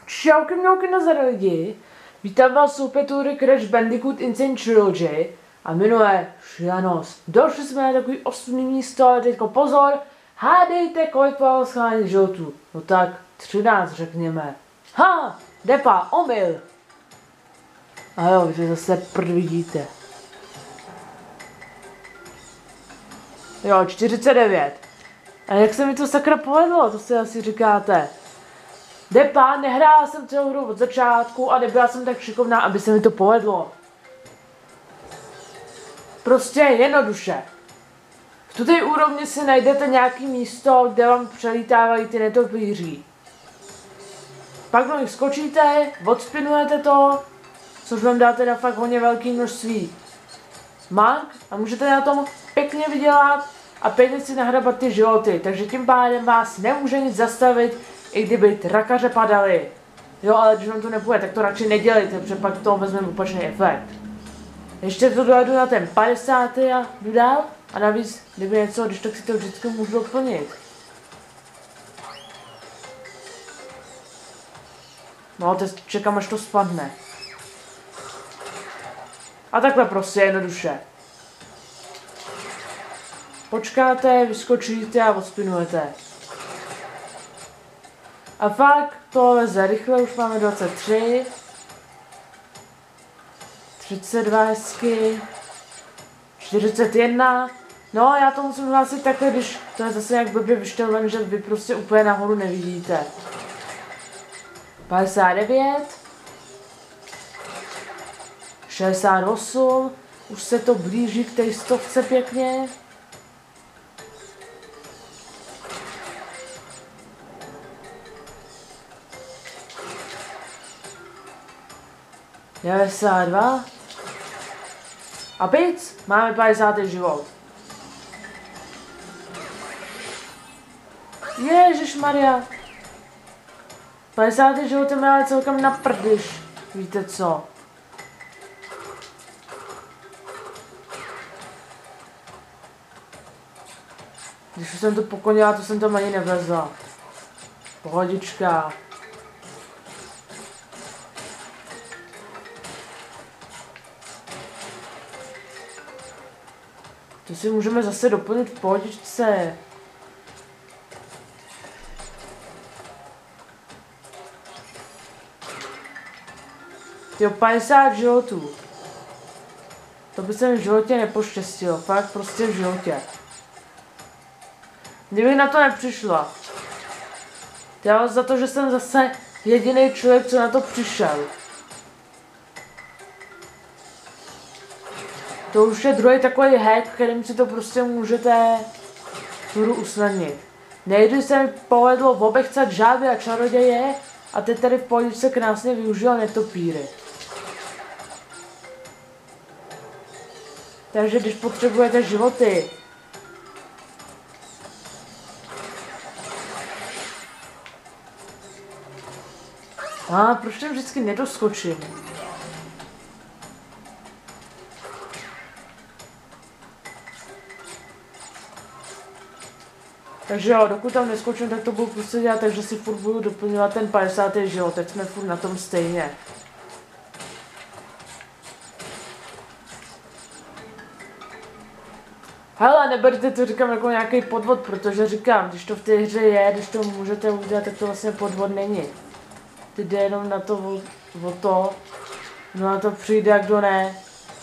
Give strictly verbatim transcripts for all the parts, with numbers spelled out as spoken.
Čauky mňauky na zada lidi, vítám vás opět u Crash Bandicoot Insane Trilogy a minulé šílenost. Došli jsme na takový osmý místo, ale teďko pozor, hádejte kolik vás schání životů. No tak třináct řekněme. Ha, depa, omyl. A jo, vy to zase prd vidíte. Jo, čtyřicet devět. A jak se mi to sakra povedlo, to si asi říkáte. Depa, nehrála jsem celou hru od začátku a nebyla jsem tak šikovná, aby se mi to povedlo. Prostě jednoduše. V tuto úrovni si najdete nějaký místo, kde vám přelítávají ty netopíří. Pak do nich skočíte, odspinujete to, což vám dá teda fakt hodně velké množství mang a můžete na tom pěkně vydělat a pěkně si nahrabat ty životy, takže tím pádem vás nemůže nic zastavit, i kdyby trakaře padaly. Jo, ale když vám to nepůjde, tak to radši nedělejte, protože pak to vezmeme opačný efekt. Ještě to dojedu na ten padesátý a jdu dál. A navíc, kdyby něco, když tak si to vždycky můžu doplnit. No, teď čekám, až to spadne. A takhle prostě jednoduše. Počkáte, vyskočíte a odspinujete. A fakt to leze rychle, už máme dvacet tři. třicet dva hezky. čtyřicet jedna. No, já to musím hlásit takhle, když to je zase jak blbě vyštelven, že vy prostě úplně nahoru nevidíte. padesát devět. šedesát osm. Už se to blíží k té stovce pěkně. devadesát dva. A pic, máme padesátý život. Ježišmarja. padesátý život je mi ale celkem na prdyš. Víte co? Když už jsem to pokonila, to jsem tam ani nevezla. Pohodička. To si můžeme zase doplnit v pohodičce. Tyjo, padesát životů. To by se mi v životě nepoštěstilo, fakt prostě v životě. Kdybych na to nepřišla. Já za to, že jsem zase jediný člověk, co na to přišel. To už je druhý takový hack, kterým si to prostě můžete hru usnadnit. Nejdy se mi povedlo obechcat žáby a čaroděje a teď tady v pohodičce krásně využil netopíry. Takže když potřebujete životy, a proč tam vždycky nedoskočím? Takže jo, dokud tam neskočím, tak to budu prostě dělat, takže si furt budu doplňovat ten padesátý život, teď jsme furt na tom stejně. Hele, neberte to, říkám, jako nějaký podvod, protože říkám, když to v té hře je, když to můžete udělat, tak to vlastně podvod není. Ty jde jenom na to o, o to, kdo na to přijde a kdo ne.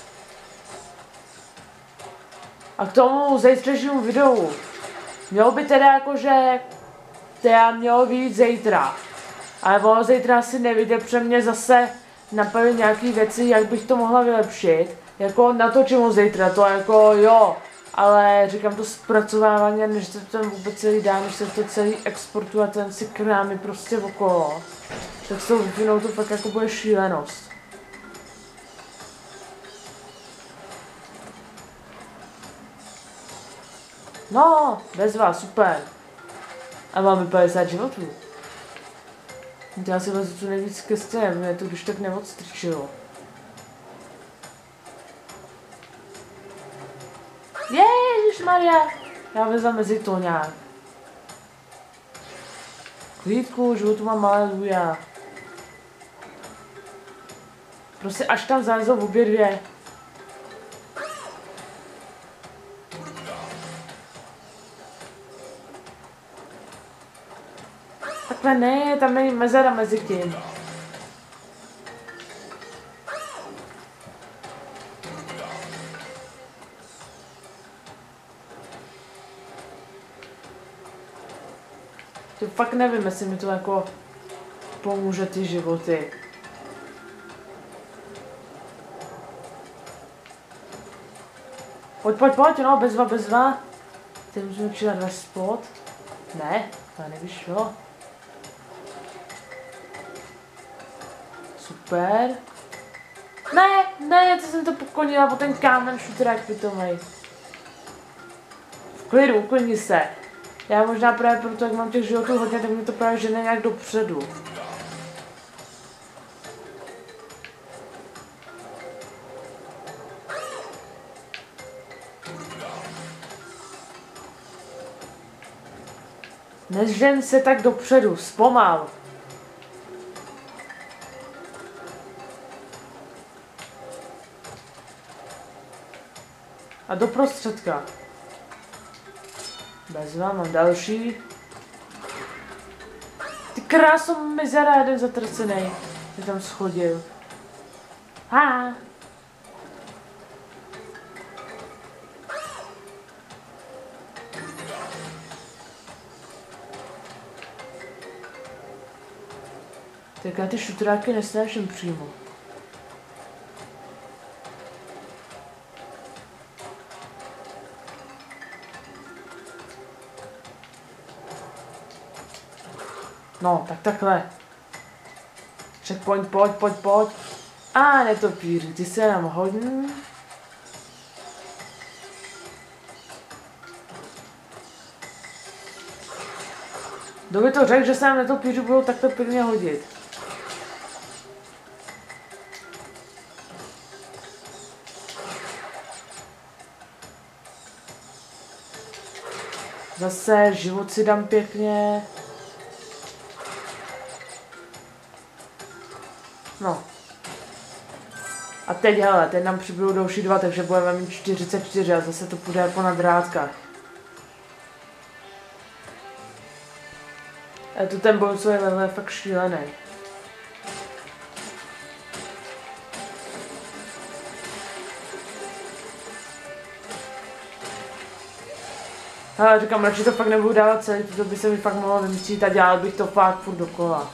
A k tomu zítřejšímu videu. Mělo by teda jakože, teda mělo být zítra. Ale ono zítra asi nevíde, protože mě zase napadly nějaký věci, jak bych to mohla vylepšit. Jako natočím ho zítra, to jako jo. Ale říkám to zpracovávání, než se to vůbec celý dá, než se to celý exportuje a ten si krámy prostě okolo. Tak s tou vypínou to fakt jako bude šílenost. No, bezva, super. A máme padesát životů. Já si vezu co nejvíc ke stěně, mě to když tak neodstrčilo. Ježišmarja, já vezmu mezi to nějak. Klídku, životu mám aleluja. Prostě až tam zalezou obě dvě. Takhle ne, tam není mezera mezi tím. To fakt nevím, jestli mi to jako pomůže ty životy. Pojď, pojď, pojď, no, bezva, bezva. Teď můžeme přidat na spot. Ne, to nevyšlo. Super. Ne, ne, to jsem to pokonila po ten kámen šutrák pitomej. V klidu, uklidni se. Já možná právě proto, jak mám těch životů hodně, tak mi to právě žene nějak dopředu. Nežen se tak dopředu, zpomal. A do prostředka. Bezva, mám další. Ty kráso, mizera, jeden zatrcenej. Je tam schodil. Ha. Tak já ty šutráky nesnáším přímo. No, tak takhle. Checkpoint, pojď, pojď, pojď. A netopíři, ty se nám hodní. Kdo by to řekl, že se nám netopíři budou takto pěkně hodit? Zase život si dám pěkně. No. A teď, hele, teď nám přibydou další dva, takže budeme mít čtyřicet čtyři a zase to půjde jako na drátkách. A tu ten bonucový level je fakt šílený. Hele, říkám, radši to fakt nebudu dávat celý, to by se mi fakt mohlo vymstít a dělal bych to fakt furt dokola.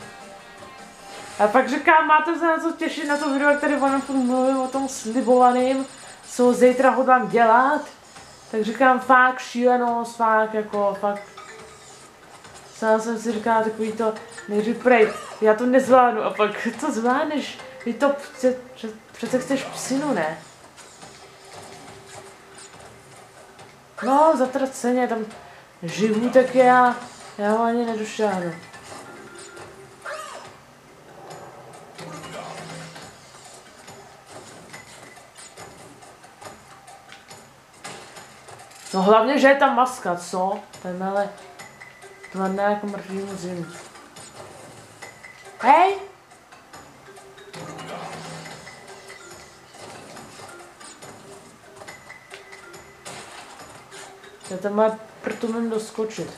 A pak říkám, máte se na co těšit na to video, jak tady vám furt mluvím o tom slibovaným, co zítra hodlám dělat. Tak říkám, fakt šílenost, fakt jako, fakt. Sám jsem si říkala takový to, nejdřív prej, já to nezvládnu a pak to zvládneš, ty to přece, přece chceš psinu, ne? No, zatraceně, tam živu, tak já, já ho ani nedošáhnu. No hlavně, že je tam maska, co? Ten ale tvrdá jako mrtvýmu zimu. Hej! Já tam má proto mám doskočit.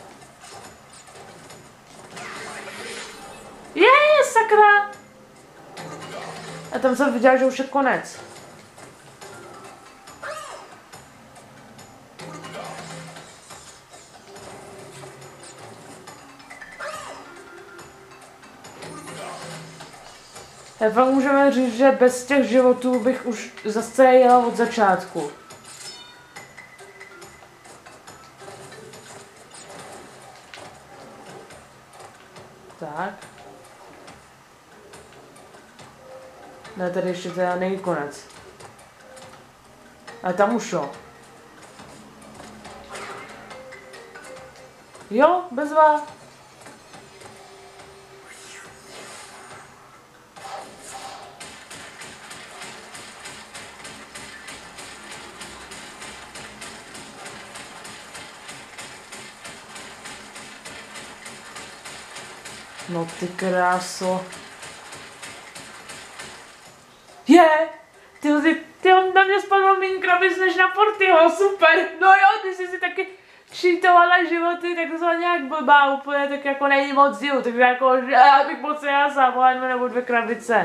Je, sakra! A tam jsem viděl, že už je konec. Já fakt můžeme říct, že bez těch životů bych už zase jela od začátku. Tak. Ne, tady ještě teda není konec. Ale tam už šlo. Jo, bezva. No ty kráso. Je! Ty, ty, ty on na mě spadlo méně krabic než na Fortyho, super! No jo, ty jsi si taky cheatovala životy, takzvaně jak blbá úplně, tak jako není moc dílu, takže jako, že já bych moc já sám, ale nebo dvě krabice.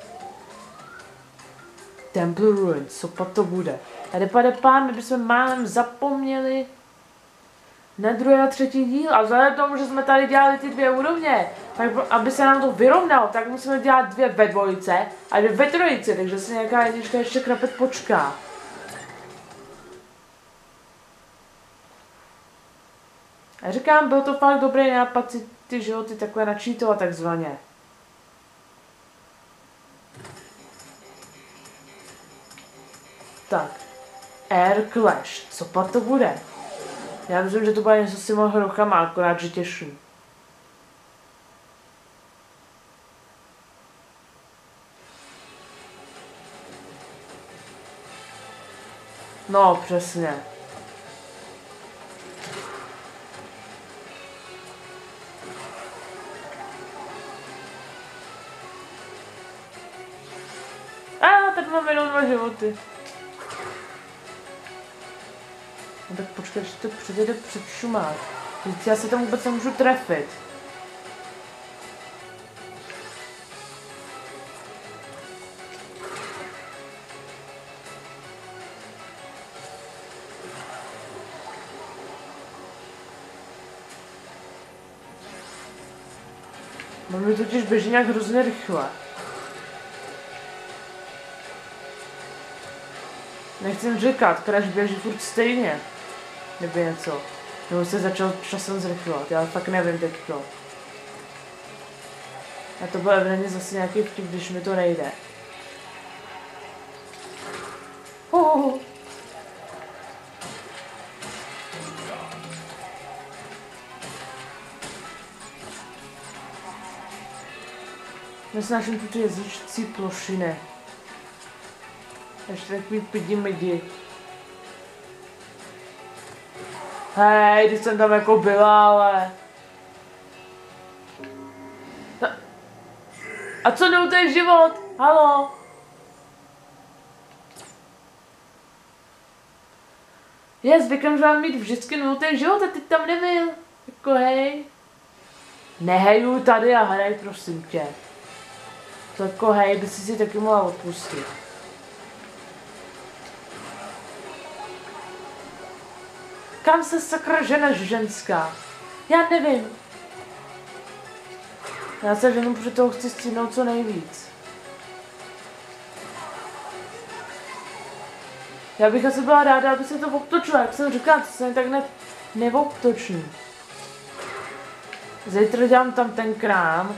Temple Ruins, co pak to bude? Tady pade pán, my bychom málem zapomněli na druhý a třetí díl a vzhledem k tomu, že jsme tady dělali ty dvě úrovně, tak aby se nám to vyrovnalo, tak musíme dělat dvě ve dvojice a dvě ve trojici, takže si nějaká jednička ještě krapet počká. A říkám, byl to fakt dobrý nápad si ty životy takhle načítovat takzvaně. Tak. Air Clash, co pak to bude? Já myslím, že to bude něco s těma hrochama, akorát, že těžší. No, přesně. A, ah, tak mám jenom dva životy. No tak počkej, že to přijde před šumák. Já se tam vůbec nemůžu trefit. No mi totiž běží nějak hrozně rychle. Nechci říkat, Crash běží furt stejně. Nebo něco. Nebo se začal časem zrychlovat, já fakt nevím teďko. A to bude evidentně zase nějaký vtip, když mi to nejde. Oh. Nesnáším tu ty jezdící plošiny. Ještě takový pidi midi. Hej, když jsem tam jako byla, ale... A co neutej život? Halo? Já zvykám, že mám mít vždycky nultý život a ty tam nebyl. Jako hej. Neheju tady a hraj, prosím tě. To jako hej, by si si taky mohla odpustit. Kam se sakra ženeš, ženská? Já nevím. Já se ženu, protože toho chci stihnout co nejvíc. Já bych asi byla ráda, aby se to obtočilo, jak jsem říkala, to se tak hned neobtočí. Zítra dělám tam ten krám.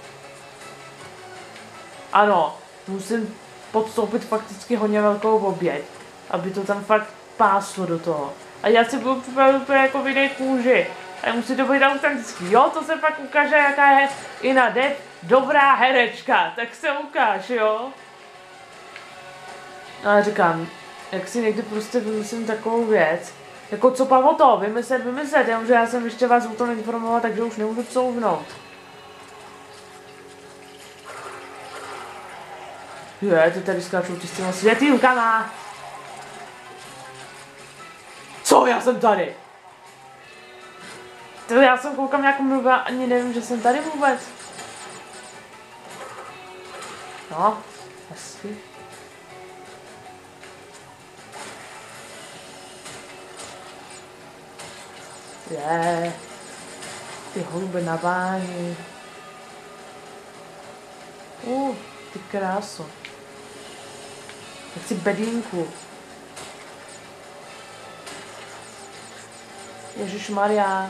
Ano, musím podstoupit fakticky hodně velkou oběť, aby to tam fakt páslo do toho. A já si budu připravit úplně jako v jiné kůži. A musí to být autentický. Jo, to se pak ukáže, jaká je i na Dev dobrá herečka. Tak se ukáž, jo. Ale říkám, jak si někdy prostě vymyslím takovou věc. Jako co Pavo to, vymyslet, vymyslet. Jenomže já jsem ještě vás o tom informovala, takže už nemůžu couvnout. Je, ty tady skáčou ty s těma světýlkama. Co? Já jsem tady. To já jsem koukám nějakou mluvila, ani nevím, že jsem tady vůbec. No, hezky. Je, ty holuby na báni. Uh, ty kráso. Tak si bedínku. Ježišmarja.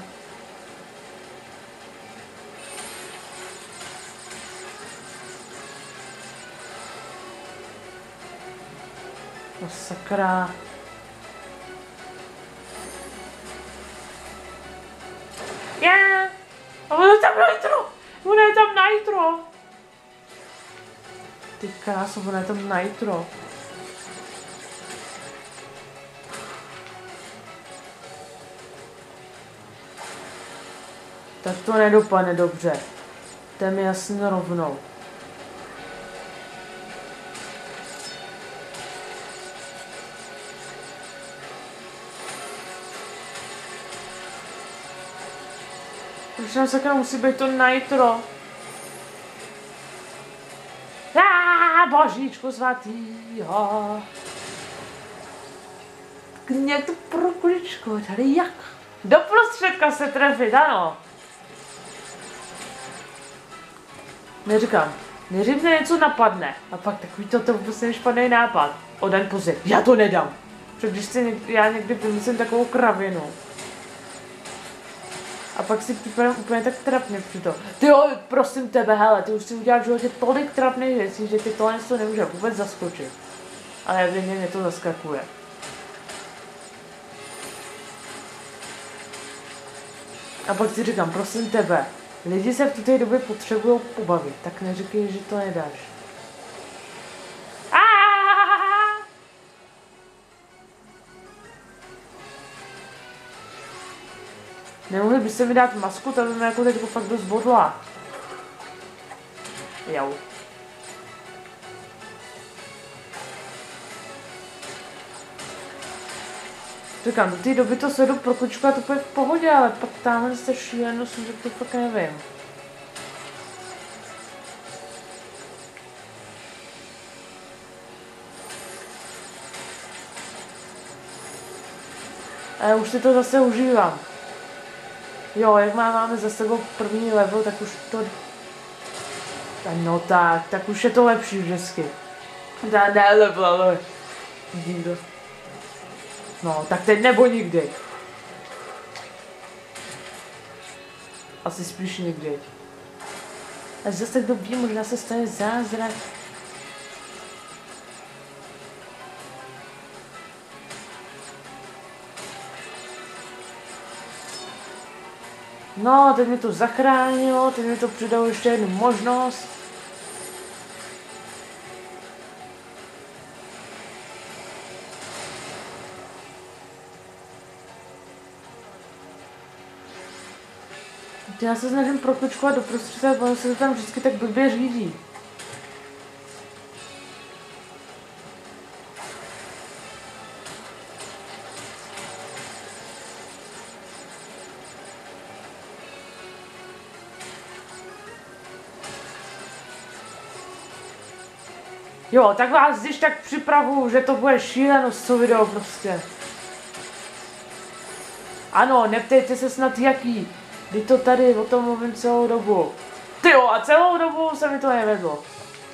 No sakra. Já. A ono je tam nitro. Ono je tam nitro. Ty kráso, ono je tam nitro. Tak to nedopadne dobře. To je mi jasně rovnou. Už nám sakra musí být to nitro. Aaaa, božíčku svatýho. Jak to pro kuličku, tady jak? Do prostředka se trefit, ano. Neříkám, neříkám, něco napadne. A pak takový to, to vůbec nešpadný nápad. O den později, já to nedám. Protože když si něk, já někdy vymyslím takovou kravinu. A pak si připadám úplně tak trapně při to. Ty jo, prosím tebe, hele, ty už si udělal v životě tolik trapných věcí, že ty tohle to nemůže vůbec zaskočit. Ale evidentně mě to zaskakuje. A pak si říkám, prosím tebe, lidi se v té době potřebují pobavit, tak neříkej, že to nedáš. Aaaa! Nemohli byste mi dát masku, ta by mě jako teď fakt dost bodla. Jau. Říkám, do té doby to sedu pro kočku a to bude v pohodě, ale pak tamhle jste šílenost, že to fakt nevím. A já už si to zase užívám. Jo, jak máme za sebou první level, tak už to... No tak, tak už je to lepší vždycky. Ne, ne level, ale... Díl. No, tak teď nebo nikdy. Asi spíš nikdy. A zase kdo ví, možná se stane zázrak. No, teď mi to zachránilo, teď mi to přidalo ještě jednu možnost. Já se snažím prokličkovat do prostředí, ale se to tam vždycky tak blbě řídí. Jo, tak vás když tak připravuju, že to bude šílenost, co video prostě. Ano, neptejte se snad jaký. Kdy to tady o tom mluvím celou dobu. Tyjo, a celou dobu se mi to nevedlo.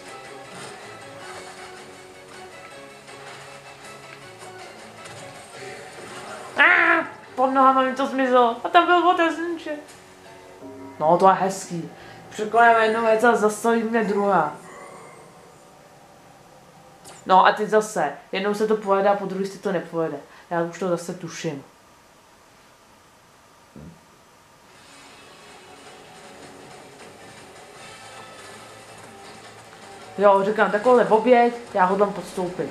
Ah, pod nohama mi to zmizelo. A tam byl otazníček. No, to je hezký. Překoneme jednu věc a zastavíme druhá. No a teď zase. Jednou se to povede a po druhé si to nepovede. Já už to zase tuším. Jo, říkám, takovhle oběť, já hodlám podstoupit.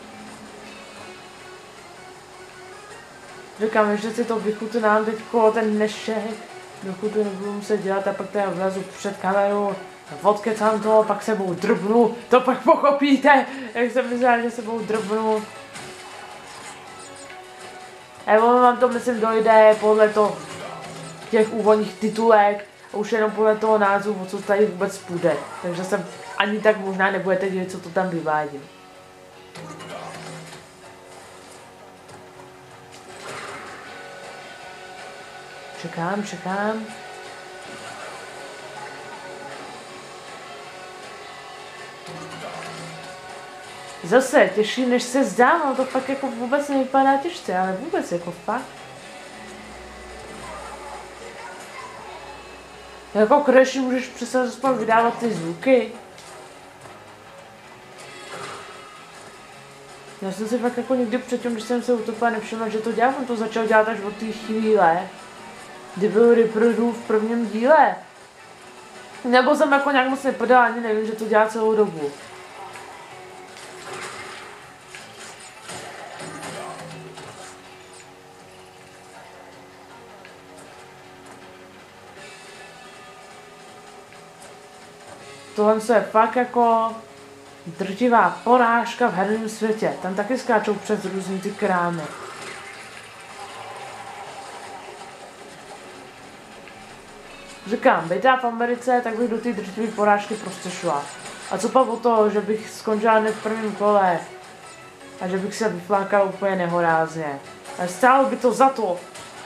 Říkám, že si to vychutnám teďko, ten dnešek, dokud to nebudu muset dělat a pak teda vlezu před kamerou, odkecám to, pak sebou drbnu, to pak pochopíte, jak jsem myslel, že sebou drbnu. A ono vám to myslím dojde podle to těch úvodních titulek a už jenom podle toho názvu, o co tady vůbec půjde. Takže jsem ani tak možná nebudete vědět, co to tam vyvádím. Čekám, čekám. Zase, těžší než se zdá, no to fakt jako vůbec nevypadá těžce, ale vůbec jako fakt. Jako Crashi můžeš přestat aspoň vydávat ty zvuky. Já jsem si fakt jako někdy předtím, když jsem se utopila, nevšimla, že to dělá, on to začal dělat až od té chvíle, kdy byl Ripperdu v prvním díle. Nebo jsem jako nějak moc nepadala, ani nevím, že to dělá celou dobu. Tohle je fakt jako drtivá porážka v herním světě. Tam taky skáčou přes různý ty krámy. Říkám, bejtá v Americe, tak bych do té drtivé porážky prostě šla. A co pak o to, že bych skončila hned v prvním kole a že bych se vyflákala úplně nehorázně. Ale stálo by to za to.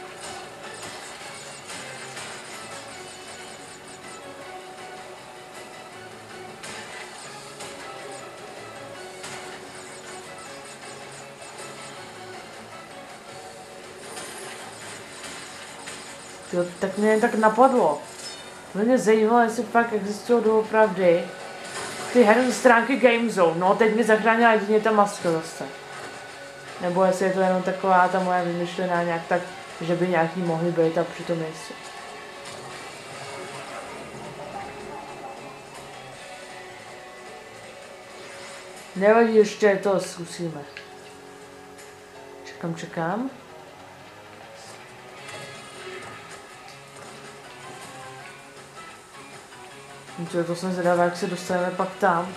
Jo, tak mě tak napadlo. To mě zajímalo, jestli fakt existují doopravdy ty herní stránky Gamezone. No, teď mi zachránila jedině ta maska zase. Nebo jestli je to jenom taková ta moje vymyšlená nějak tak, že by nějaký mohly být a přitom nejsou. Nevadí, ještě to zkusíme. Čekám, čekám. To, to jsem zvědavá, jak se dostaneme pak tam.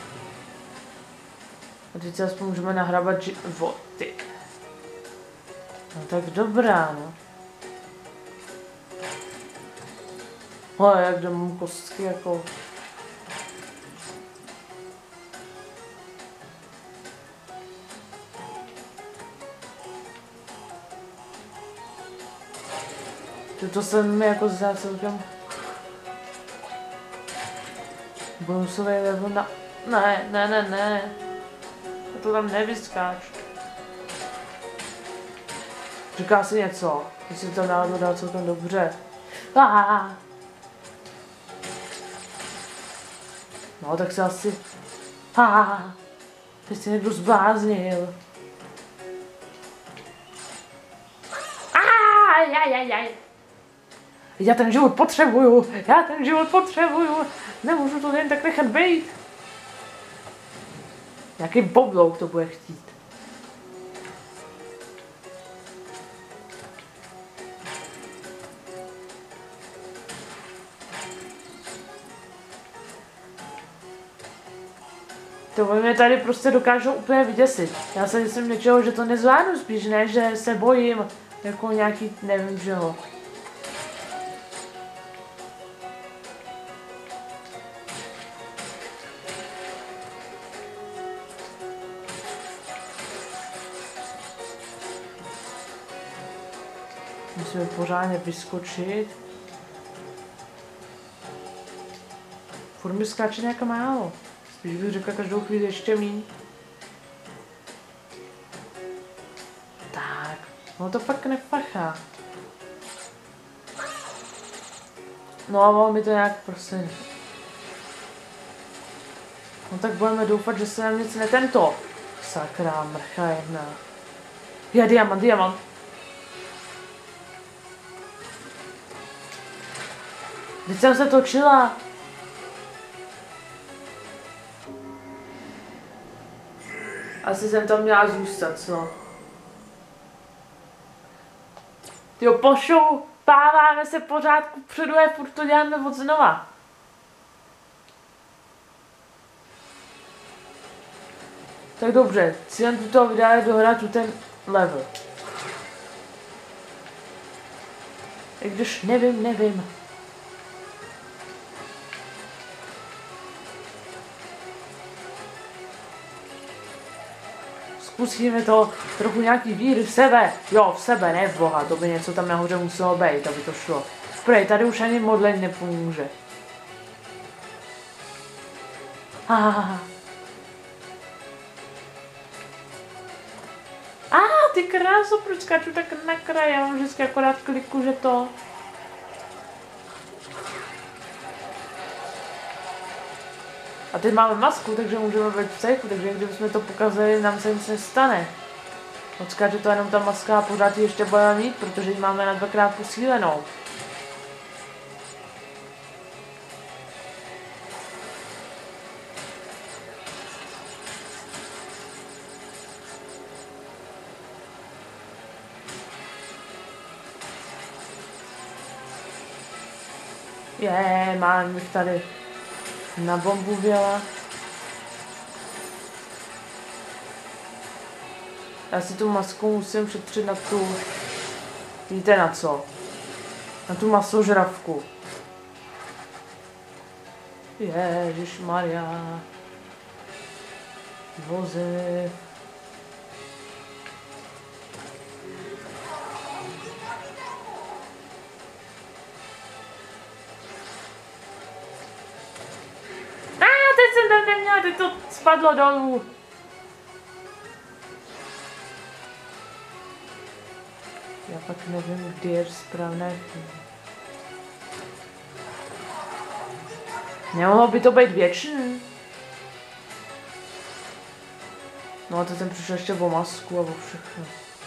A teď si aspoň můžeme nahrabat životy. No tak dobrá, no. Ale jak dám kostky jako... To se mi jako zdá celkem... Bonusový level na... Ne, ne, ne, ne. Já to tam nevyskáč. Říká si něco. Jestli to náhodou dá celkem dobře. Ah! No, tak se asi... Ah! Teď se někdo zbláznil. Ah! Jaj, jaj, jaj. Já ten život potřebuju, já ten život potřebuju, nemůžu to jen tak nechat být. Jaký boblouk to bude chtít. To mě tady prostě dokážou úplně vyděsit. Já se myslím něčeho, že to nezvládnu spíš, ne, že se bojím, jako nějaký, nevím čeho. Musíme pořádně vyskočit. Furt mi skáče nějaká málo. Spíš bych řekla každou chvíli ještě míň. Tak, no to fakt nefachá. No a ono mi to nějak prostě... No tak budeme doufat, že se nám nic netento. Sakra, mrcha jedna. Já diamant, diamant. Teď jsem se točila. Asi jsem tam měla zůstat, co? Jo, pošou, páváme se pořád kupředu a furt to děláme od znova. Tak dobře, cílem tuto videa je dohrát tu ten level. I když nevím, nevím. Zkusíme to, trochu nějaký víry v sebe. Jo, v sebe, ne v Boha, to by něco tam nahoře muselo být, aby to šlo. Prej, tady už ani modlení nepomůže. Ah. A ah, ty kráso, proč skáču tak na kraj, já mám vždycky akorát kliku, že to... A teď máme masku, takže můžeme být v sejfu, takže kdybychom to pokazili, nám se nic nestane. Odskáče to jenom ta maska a pořád ji ještě budeme mít, protože ji máme na dvakrát posílenou. Je, mám bych tady na bombu věla. Já si tu masku musím šetřit na tu... Víte na co? Na tu masožravku. Ježišmarja. Josef. A teď jsem tam neměla, teď to spadlo dolů. Já pak nevím, kdy je správné chvíli. Nemohlo by to být věčný? No a teď jsem přišel ještě o masku a o všechno.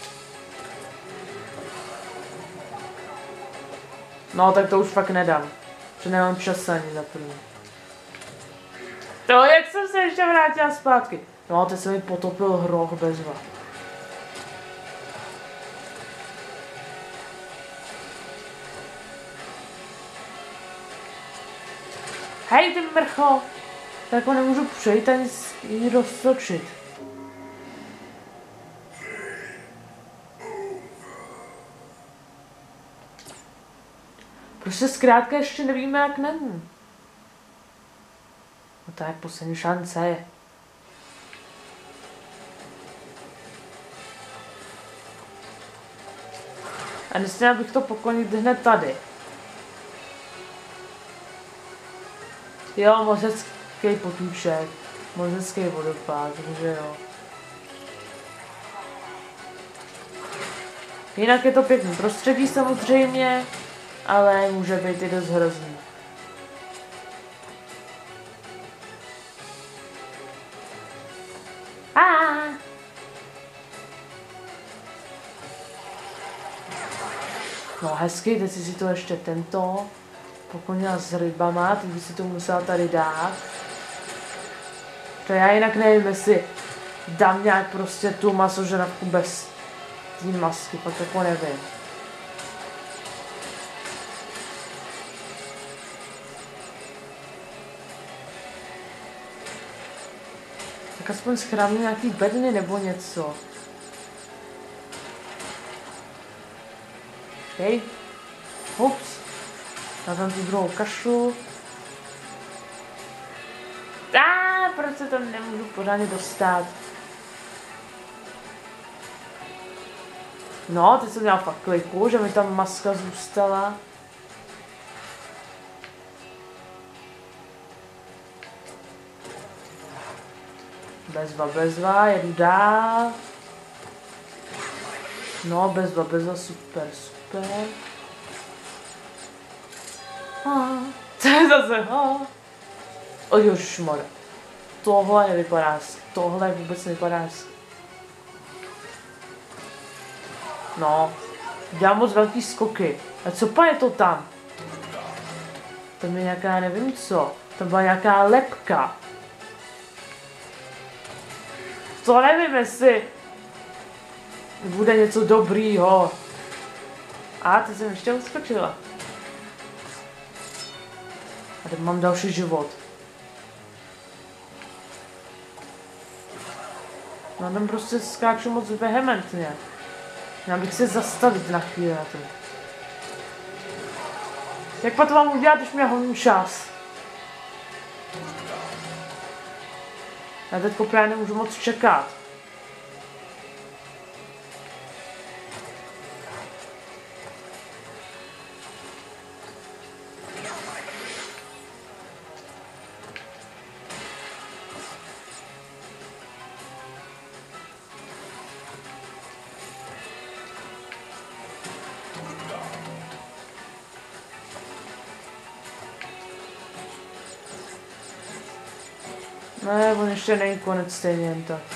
No tak to už fakt nedám. Že nemám čas ani za první. No jak jsem se ještě vrátila zpátky. No a teď se mi potopil hroch bezva. Hej ty mrcho! Tak ho nemůžu přejít ani ji roztočit. Prostě zkrátka ještě nevíme, jak není. No to je poslední šance. A nesměla bych to pokonit hned tady. Jo, mořecký potůček, mořecký vodopád, takže jo. Jinak je to pěkný prostředí samozřejmě, ale může být i dost hrozný. Ah! No hezky, teď si to ještě tento pokonila s rybama, teď by si to musela tady dát. To já jinak nevím, jestli dám nějak prostě tu masožravku bez té masky, pak jako nevím. Tak aspoň schrávím nějaký bedny nebo něco. Hej. Hops. Já tam tu druhou kašlu. A proč se to nemůžu pořádně dostat? No, teď jsem měla fakt kliku, že mi tam maska zůstala. Bezva, bezva, jedu dál. No, bezva, bezva, super, super. Ah, to je zase, ah. O ježišmarja. Tohle nevypadá hezky, tohle vůbec nevypadá hezky. No, dělám moc velký skoky. A co pa je to tam? Tam je nějaká, nevím co. Tam byla nějaká lepka. To nevím, jestli bude něco dobrýho. A teď jsem ještě uskočila. A teď mám další život. No tam prostě skáču moc vehementně. Já bych se zastavit na chvíli na to. Jak pak to mám udělat, když mě honí čas? Já teď právě nemůžu moc čekat. Ne, on ještě není konec stejně jen tak.